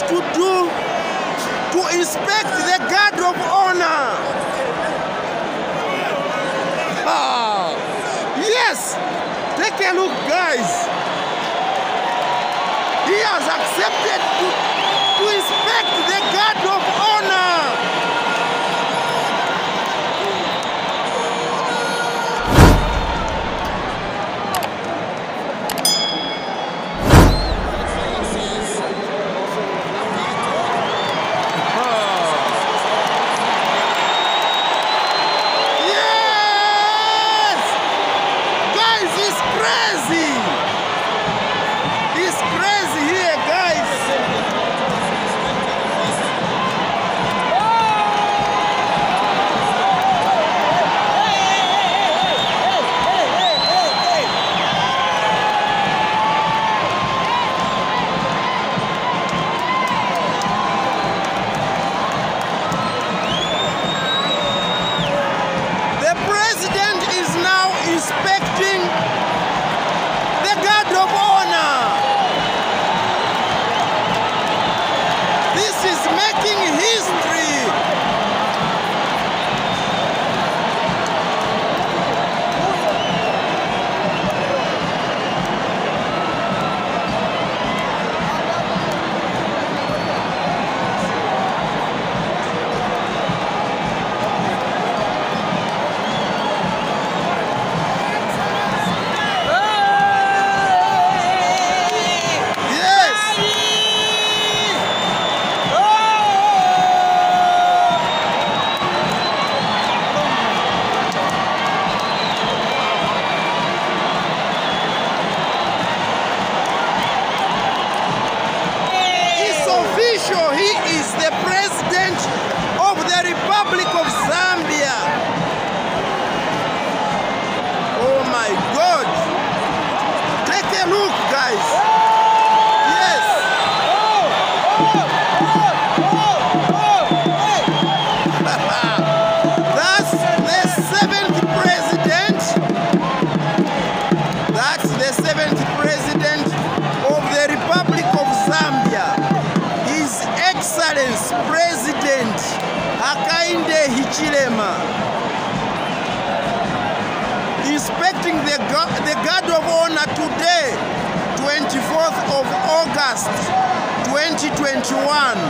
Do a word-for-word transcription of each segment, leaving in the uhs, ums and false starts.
to do to inspect the guard of honor. Ah, yes, take a look, guys. He has accepted to, to inspect the guard of honor. Inspecting the guard of honor. This is making history. He is the president of the Republic of Zambia. Oh my God. Take a look, guys. Yes. That's the seventh president. That's the seventh president of the Republic of Zambia. Excellence President Hakainde Hichilema inspecting the, the guard of honor today, twenty-fourth of August twenty twenty-one.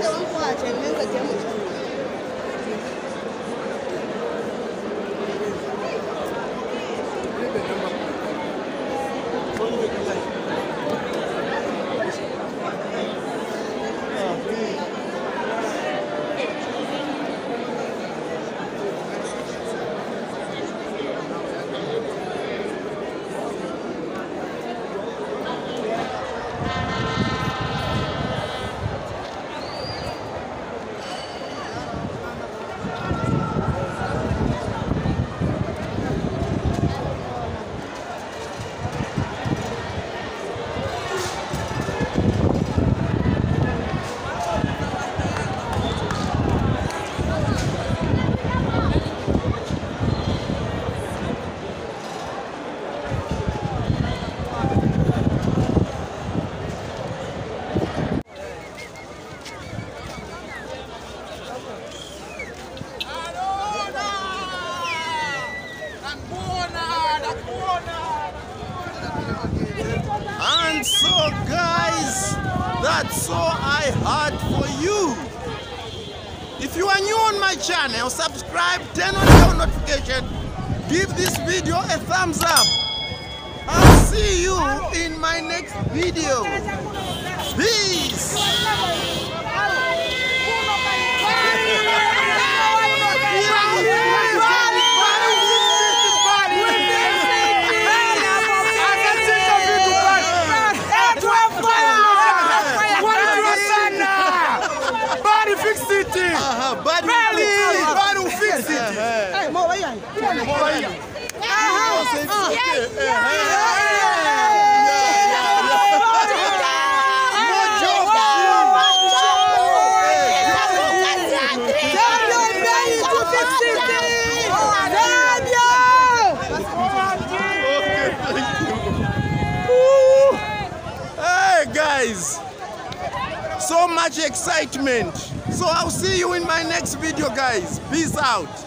And so guys, that's all I had for you. If you are new on my channel, subscribe, turn on your notification, give this video a thumbs up. I'll see you in my next video. Peace. Hey guys, so much excitement. So I'll see you in my next video guys. Peace out.